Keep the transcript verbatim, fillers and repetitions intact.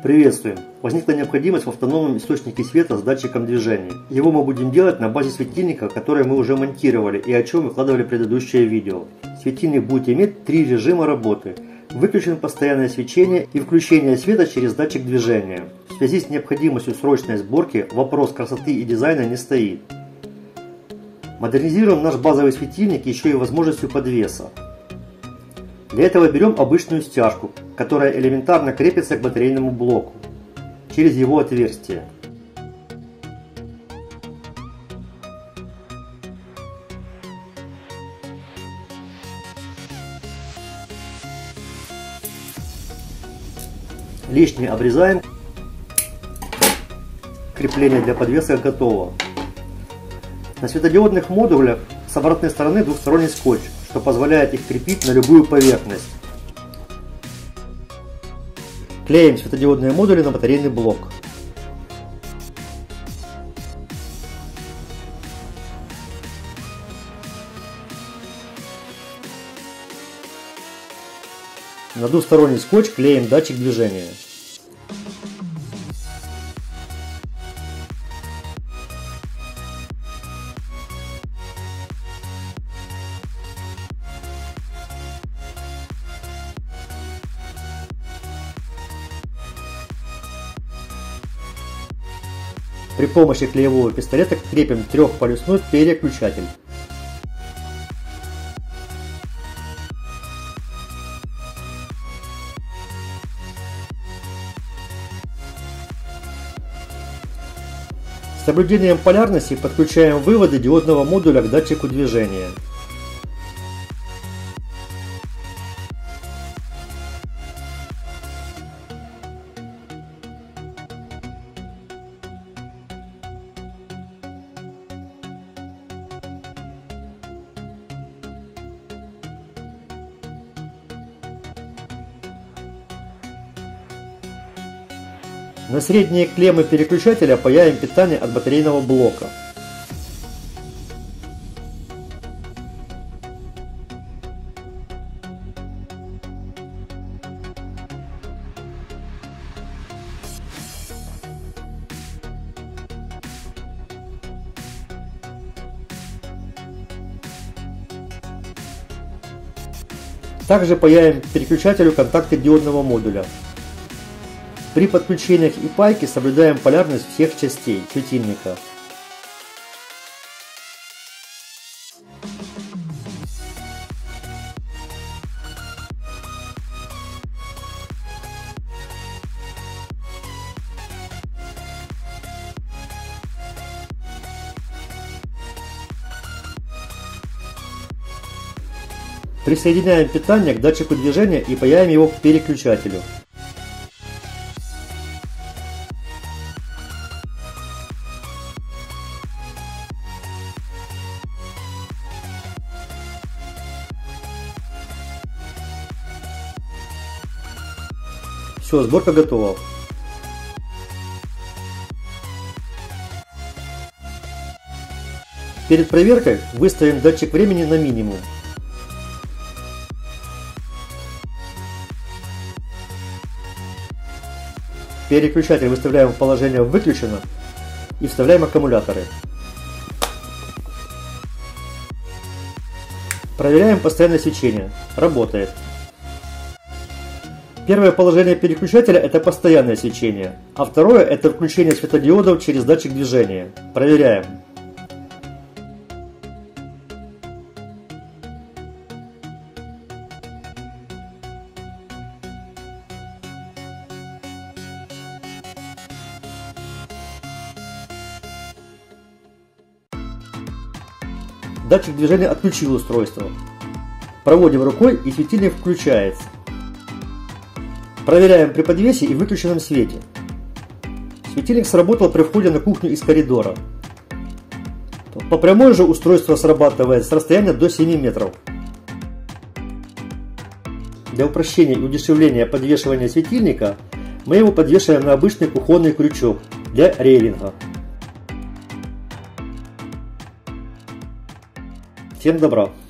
Приветствуем! Возникла необходимость в автономном источнике света с датчиком движения. Его мы будем делать на базе светильника, который мы уже монтировали и о чем выкладывали предыдущее видео. Светильник будет иметь три режима работы. Выключен постоянное свечение и включение света через датчик движения. В связи с необходимостью срочной сборки вопрос красоты и дизайна не стоит. Модернизируем наш базовый светильник еще и возможностью подвеса. Для этого берем обычную стяжку, которая элементарно крепится к батарейному блоку через его отверстие. Лишнее обрезаем. Крепление для подвеса готово. На светодиодных модулях с обратной стороны двухсторонний скотч, что позволяет их крепить на любую поверхность. Клеим светодиодные модули на батарейный блок. На двусторонний скотч клеим датчик движения. При помощи клеевого пистолета крепим трехполюсной переключатель. С соблюдением полярности подключаем выводы диодного модуля к датчику движения. На средние клеммы переключателя паяем питание от батарейного блока. Также паяем переключателю контакты диодного модуля. При подключениях и пайке соблюдаем полярность всех частей светильника. Присоединяем питание к датчику движения и паяем его к переключателю. Все, сборка готова. Перед проверкой выставим датчик времени на минимум. Переключатель выставляем в положение выключено и вставляем аккумуляторы. Проверяем постоянное свечение. Работает. Первое положение переключателя — это постоянное свечение, а второе — это включение светодиодов через датчик движения. Проверяем. Датчик движения отключил устройство. Проводим рукой, и светильник включается. Проверяем при подвесе и выключенном свете. Светильник сработал при входе на кухню из коридора. По прямой же устройство срабатывает с расстояния до семи метров. Для упрощения и удешевления подвешивания светильника мы его подвешиваем на обычный кухонный крючок для рейлинга. Всем добра!